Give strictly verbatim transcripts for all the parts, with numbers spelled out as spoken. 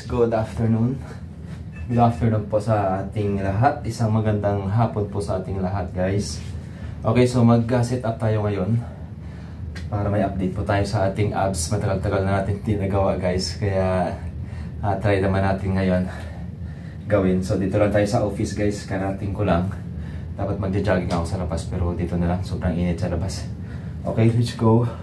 good afternoon. Good afternoon po sa ating lahat. Isang magandang hapon po sa ating lahat, guys. Okay, so mag-set up tayo ngayon para may update po tayo sa ating abs. Matagal-tagal na natin hindi nagawa, guys. Kaya uh, try naman natin ngayon gawin. So dito lang tayo sa office, guys. Karating ko lang. Dapat magja-jogging ako sa labas, pero dito na lang. Sobrang init sa labas. Okay, let's go.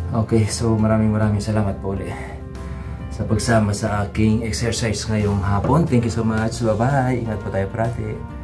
Okay, so maraming maraming salamat po ulit sa pagsama sa aking exercise ngayong hapon. Thank you so much. Bye-bye. Ingat po tayo parati.